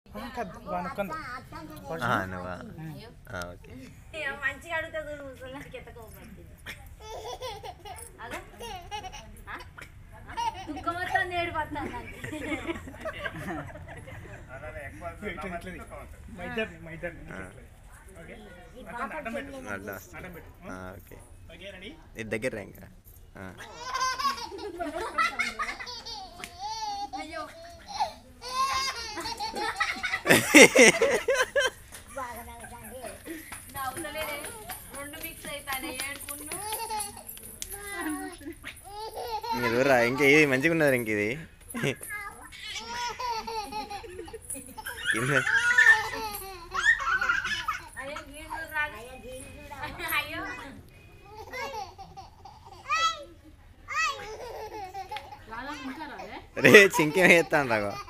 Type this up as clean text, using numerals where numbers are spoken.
నువ్వా ఓకే మంచిగా అడుగుతా చూడు ముసలికి ఎంత కోపడుతుంది అదే దుఃఖ మొత్తం నేడు పడతాను ఓకే ఇది దగ్గర ఇంకా అయ్యో నవ్వుతలేదే రెండు మిక్స్ అవుతానే ఏడుకున్నా దూరా ఇంకా ఇది మంచిగా ఉన్నది ఇంక ఇది కింద అయ్యో రే చింకేం చేస్తాను రాగో